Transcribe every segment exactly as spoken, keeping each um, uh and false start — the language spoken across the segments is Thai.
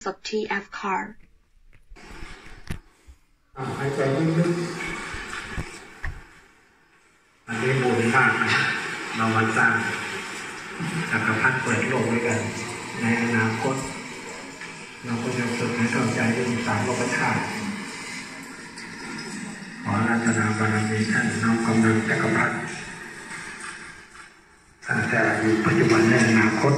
safety of car หายใจลึกๆอันนี้บุญมากนะเรามาสร้างจักรพรรดิเปิดโลกด้วยกันในอนาคตเราก็จะฝึกให้เข้าใจเรื่องสามโลกธาตุขอราชนาบารมีท่านน้อมกำลังจักรพรรดิตั้งแต่อยู่ปัจจุบันและอนาคต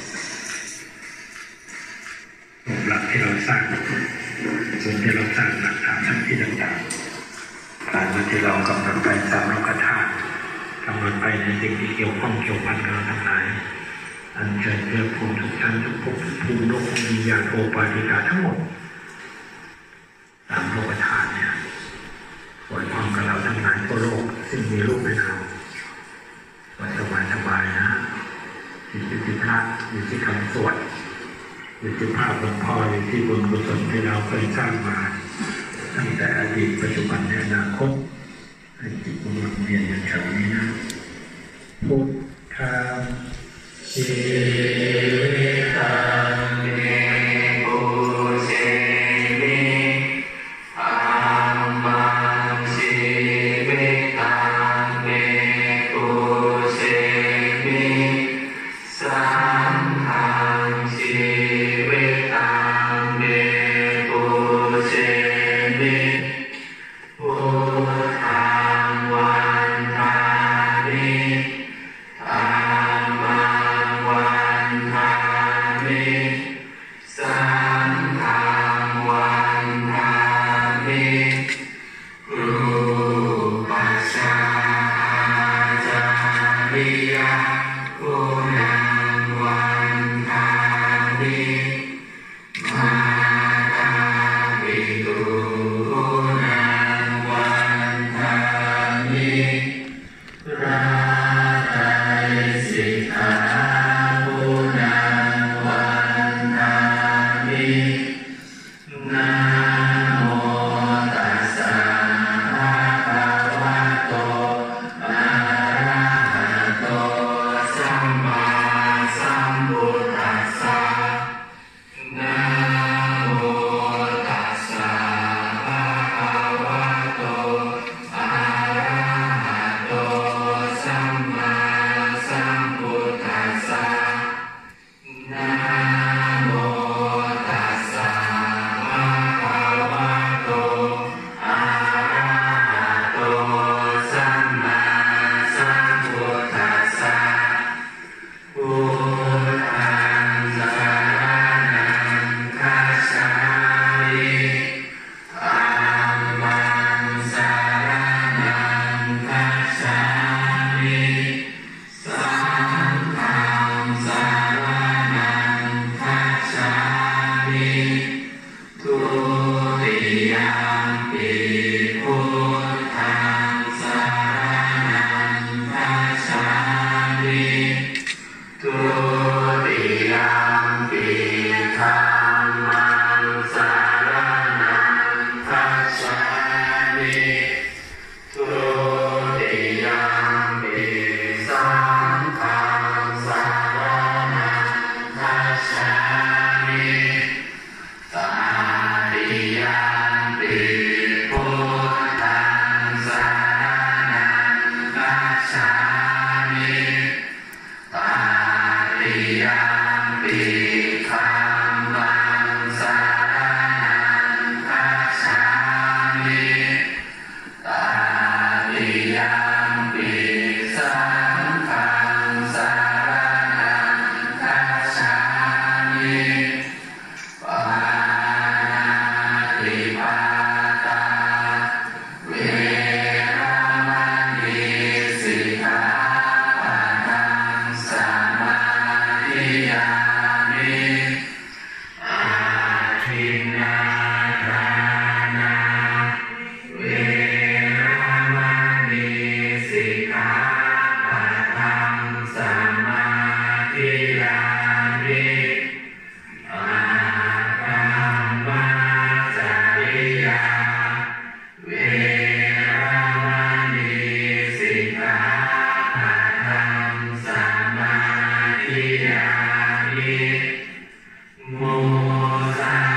หลักที่เราสร้างส่วนที่เราสร้างหลักฐานทั้งที่ต่างๆการที่เรากำหนดไปตามโลกธาตุกำหนดไปในสิ่งที่เกี่ยวข้องเกี่ยวพันกับเราทั้งหลายอันเชิญเพื่อภูมิทุกชั้นทุกภพทุกภูมิโลกวิญญาณโอปาติกาทั้งหมดตามโลกธาตุเนี่ยปล่อยความกับเราทั้งหลายทั่วโลกซึ่งมีรูปเป็นเราวันสบายสบายนะอยู่ที่พระอยู่ที่คำสวดอยู่ที่ภาพหลวงพ่ออยู่ที่บุญกุศลที่เราเคยสร้างมาตั้งแต่อดีตปัจจุบันในอนาคตให้จิตมันเวียนอย่างแถวนี้นะพุทธังชีวิตังเมปุเชมิธัมมังชีวิตังเมปุเชมิสังฆังชีวิตังเมปุเชมิพุทธังวันทามิธัมมังวันทามิสังฆังวันทามิรูปัสสะจาริยะคุณังวันทามิมาตาปิตุคุณังวันทามิราตาสิกขาคุณังวันทามินะโมตัสสะภะคะวะโตอะระหะโตสัมมาสัมพุทธัสสะนะโมตัสสะภะคะวะโตอะระหะโตสัมมาสัมพุทธัสสะนะโมตัสสะภะคะวะโตอะระหะโตสัมมาสัมพุทธัสสะพุทธังสรณังคัจฉามิธัมมังสรณังคัจฉามิสังฆังสรณังคัจฉามิทุติยัมปิพุทธังสรณังคัจฉามิทุติยัมปิธัมมังสรณังคัจฉามิทุติยัมปิสังฆังสรณังคัจฉามิตติยัมปิพุทธังสรณังคัจฉามิตติยัมปิธัมมังสรณังคัจฉามิตติยัมปิสังฆังสรณังคัจฉามิปานาติปาตาเวรมณีสิกขาปะทังสมาธิยามิอาทินนาทานาเวรมณีสิกขาปะทังสมาธิยามิอาคัมมาจาริยาเวรมณีสิกขาปะทังสมาธิยามิมุสา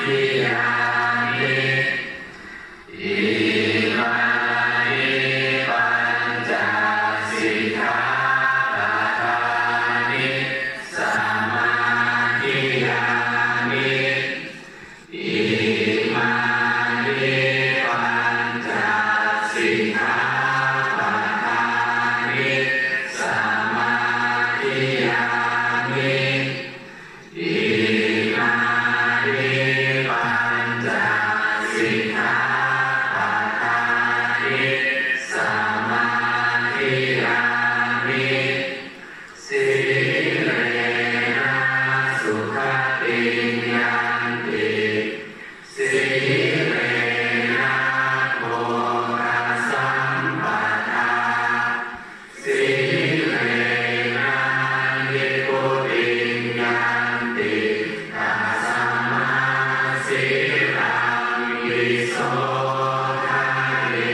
ธิยามิอิมานิปัญจสิกขาปะทานิสมาธิยามิอิมานิปัญจสิกขาปะทานิสมาธิยามิอิมานิปัญจสิกขาปะทานิสมาธิยามิสิเลนะสุขติยันติสิเลนะโภคสัมปทาสิเลนะนิพพุติยันติตัสสมาสิลังวิโสทะเย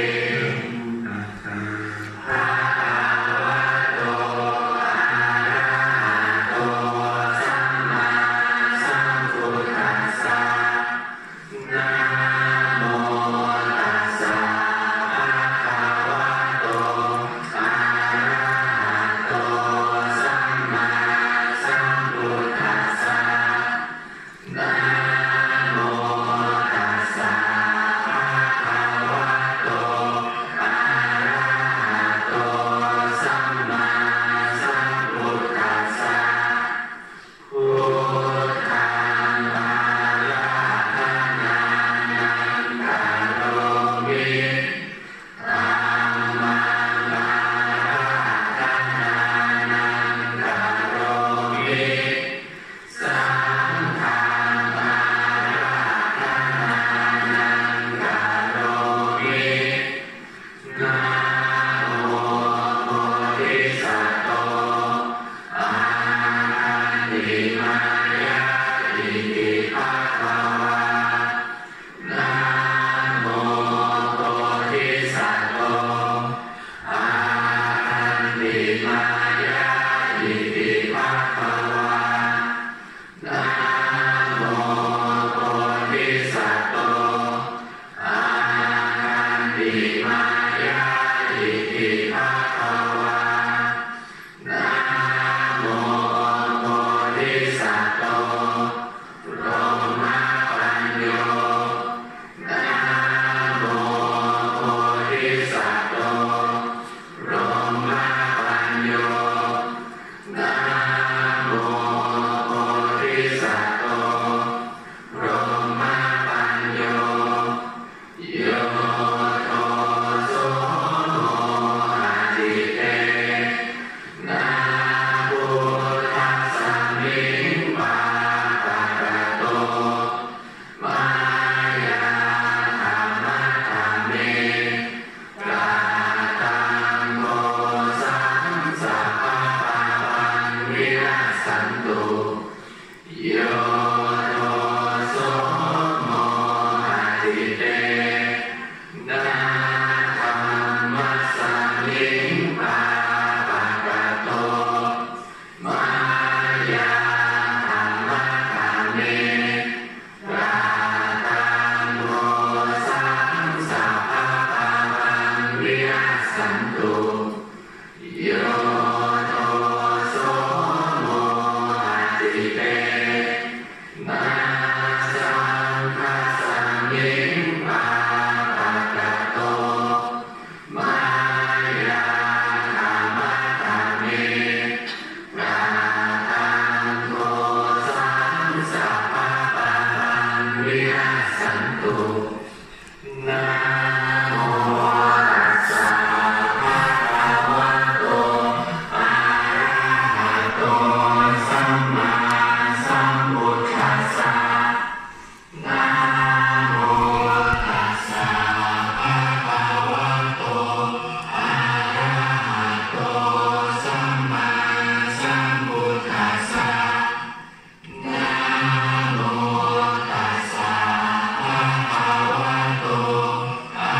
ภะคะวะโตอะระหะโตสัมมาสัมพุทธัสสะนะโมตัสสะภะคะวะโตอะระหะโตสัมมาสัมพุทธัสสะนะโมตัสสะภะคะวะโตอะระหะโตสัมมาสัมพุทธัสสะพุทธังภาระธนานังกะโรมิธัมมังภาระธนานังกะโรมิสังฆังภาระธนานังกะโรมินะโมโพธิสัตว์โตอะระหิมายะอิติภะคะวานะโมโพธิสัตว์โตอะระหิมายะอิติภะคะวานะโมโพธิสัตว์โตอะระหิมายะอิติภะคะวานะโมโพธิสัตว์โตพรหมปัญโยนะโมโพธิสัตว์โตพรหมปัญโยนะโมโพธิสัตว์โตพรหมปัญโยโยโทโสโมอะติเตนะพุทธัสสะมิงปาปะกะโตมายาธรรมะธรรมเมกาตังโมสังสัพพะปะปังวินัสสันตุโยโทโสโมอะติเตนะธัมมัสสะมิงปาปะกะโตมายาธรรมะธรรมเมกาตังโมสังสัพพะปะปังวินัสสันตุโยโทโสโมอะติเตนะสังฆัสสะมิงปาปะกะโตมายาธรรมะธรรมเมกาตังโมสังสัพพะปะปังวินัสสันตุนะโมตัสสะภะคะวะโตอะระหะโตสัมมาสัมพุทธัสสะนะโมตัสสะภะคะวะโตอะระหะโตสัมมาสัมพุทธัสสะนะโมตัสสะภะคะวะโตอะ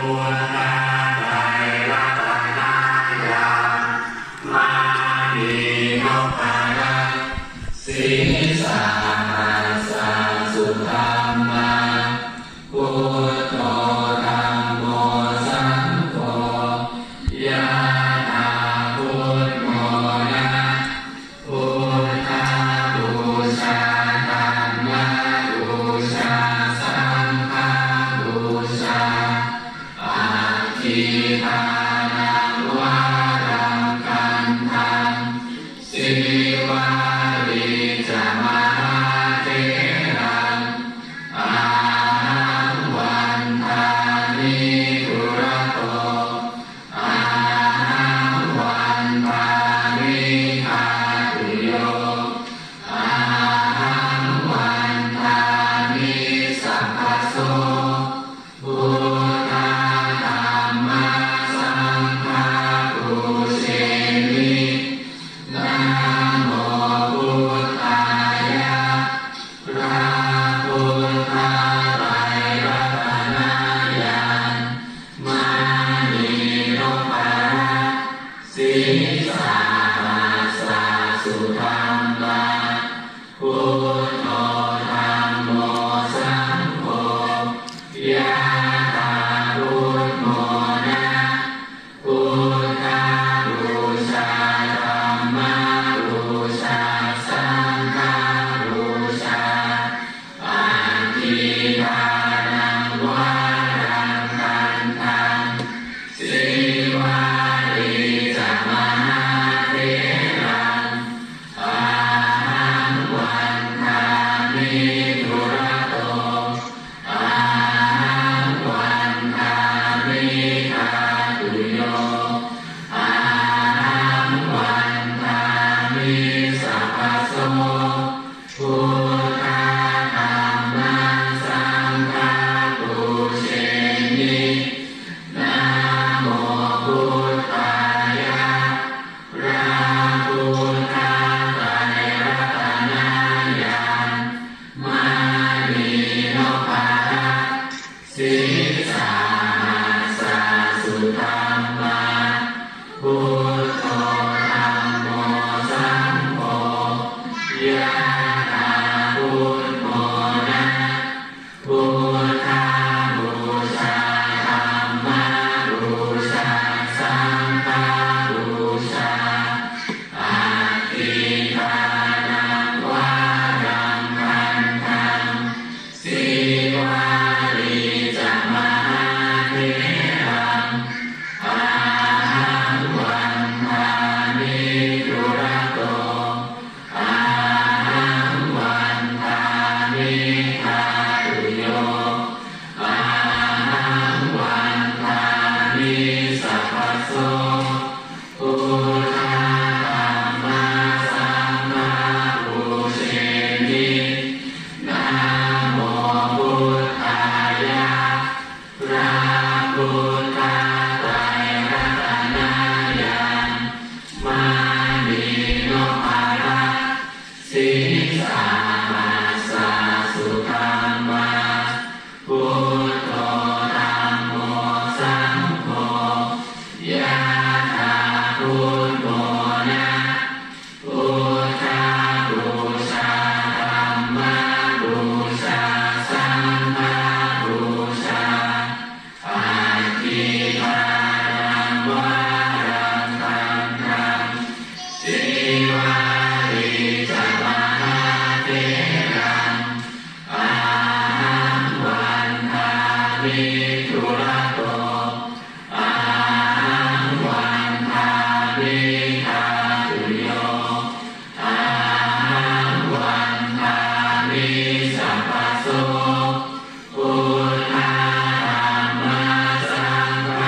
พุทธธรรมสังฆ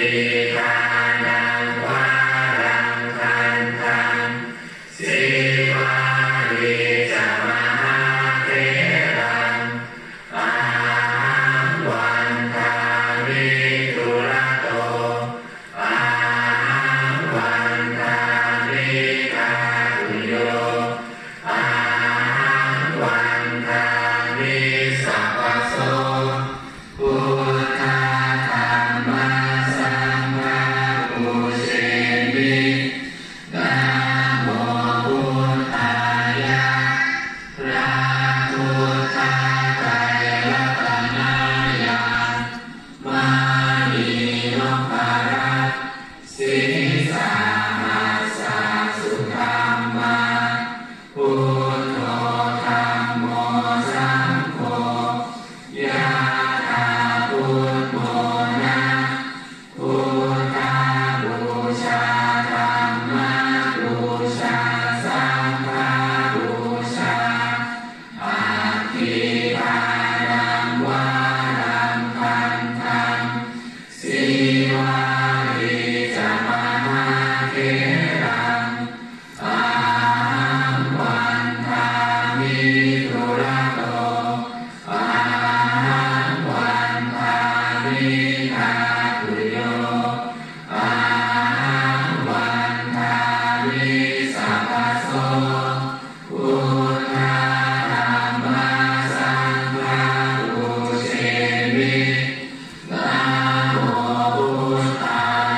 ติทานังวารังคันธังสีวารีจะมหาเถรังอาหังวันทามิทุระโตอาหังวันทามิทาตุโยอาหังวันทามิสัพพโสพุทธะธัมมะสังฆะปุเชมินะโมพุทธายะพระพุทธไตรรัตนญาณมานีนพรัตน์สีสาหัสสะสุธัมมาพุทโธธัมโมสังโฆยะถาพุทโธนะพุทธบูชาธัมมบูชาสังฆบูชาอธิทานังวารังคันธังสีวารีจะมหาเถรังอาหังวันทามิทุระโตอาหังวันทามิทาตุโยอาหังวันทามิสัพพโสพุทธะธัมมะสังฆะปุเชมินะโมพุทธา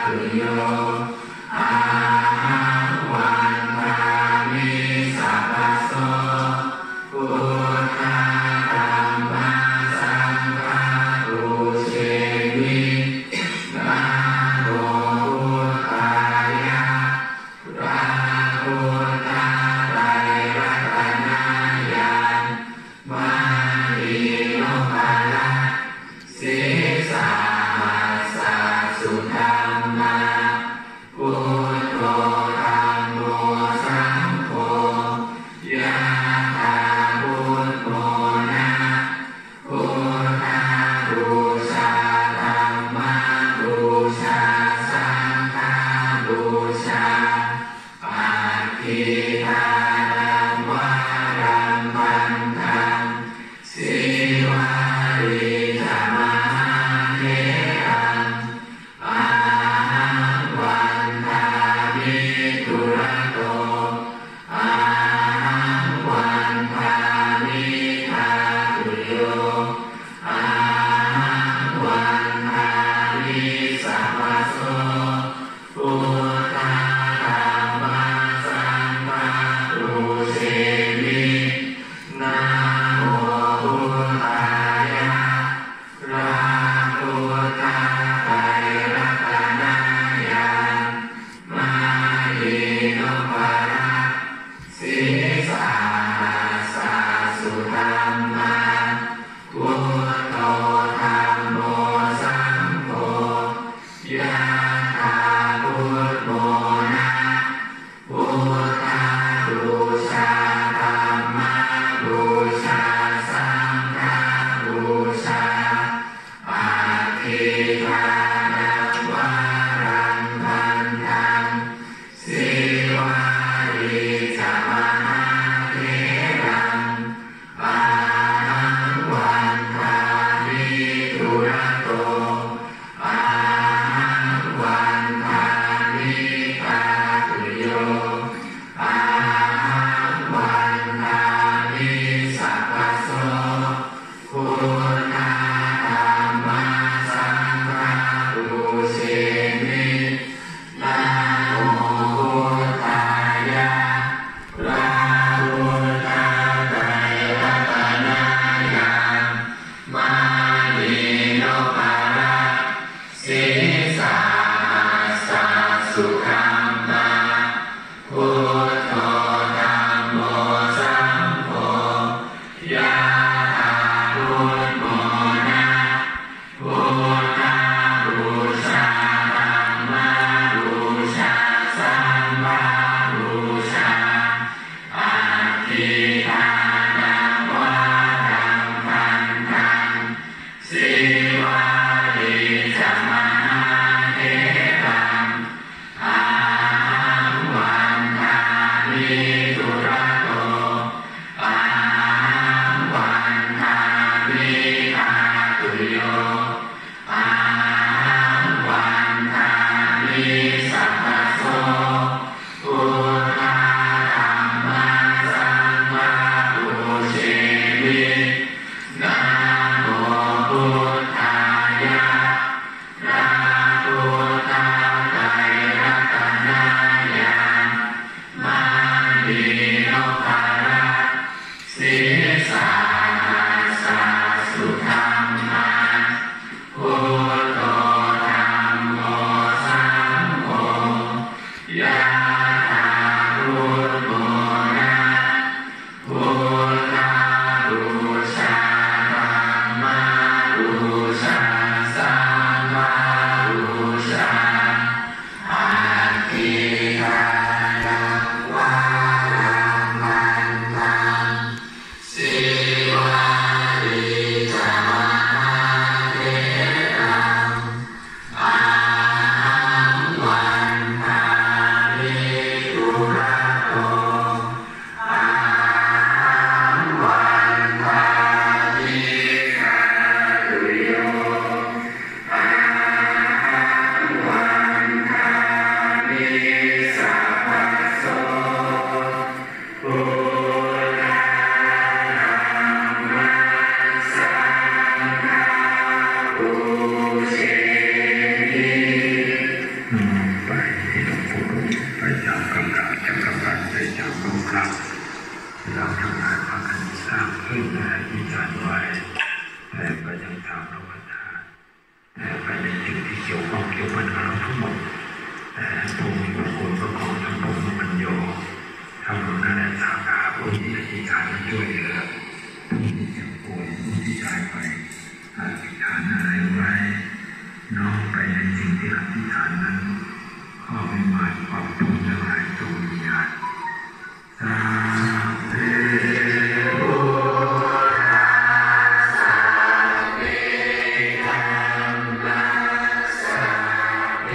ตุโยอาหังวันทามิสัพพโสพุทธังธัมมังสังฆังปูเชมินะโมพุทธายะพระพุทธไตรรัตนญาณมานีโนภาละศีสาหัสสะสุธัมมาพุทโธธัมโมสังโฆยะถาพุทโธนะพุทธังบูชาธัมมังบูชาสังฆังบูชาอาทิทานังวารังพันธังสิวาริธรรมเทรังอาหังวันทามิทุระโตอาหังวันทามิทาตุโยอาหังวันทามิสัพพโสพุทธังธัมมังสังฆังปูเชมินะโมพุทธายะพระพุทธไตรรัตนญาณมานีโนภาละศีสาหัสสะสุธัมมาพุทโธธัมโมสังโฆยะถาพุทโธนะพุทธังบูชาธัมมังบูชาสังฆังบูชาอาทิทานังวารังพันธังสิวาริธรรมเทรังอาหังวันทามิทุระโตอาหังวันทามิทาตุโยอาหังวันทามิสัพพโสพุทธังธัมมังสังฆังปูเชมินะโมพุทธายะพระพุทธไตรรัตนญาณมานีโนภาละศีสาหัสสะสุธัมมาพุทโธธัมโมสังโฆยะถาพุทโธนะพุทธังบูชาธัมมังบูชาสังฆังบูชาอาทิทานังวารังพันธังสิวาริธรรมเทรังอาหังวันทามิทุระโตอาหังวันทามิทาตุโยอาหังวันทามิสัพพโสพุทธังธัมมังสังฆังปูเชมินะโมพุทธายะพระพุทธไตรรัตนญาณมานีโนภาละศีสาหัสสะสุธัมมาพุทโธธัมโมสังโฆ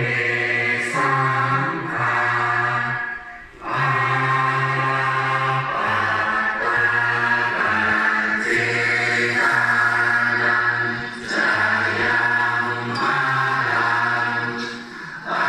สังฆาอาปะปะปัจเจกานังจายังมารังอา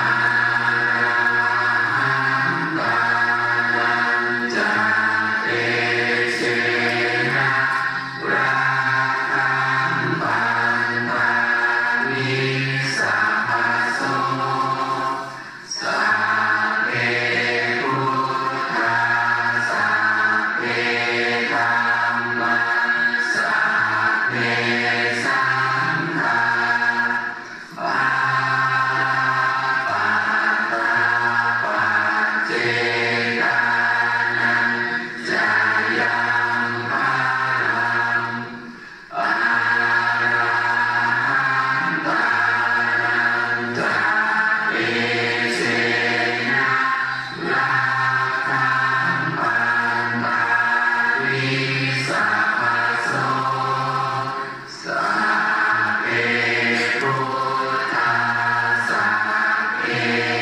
หังตานังจาเตเสนะราคังปันตาวิสัพพโสสัพเพพุทธาสัพเพธัมมาสัพเพสังฆาปาปะตาปัจเจกานังจายังภารังอาหังตานังจาเตเสนะราคังปันตาวิสัพพโสสัพเพพุทธาสัพเพ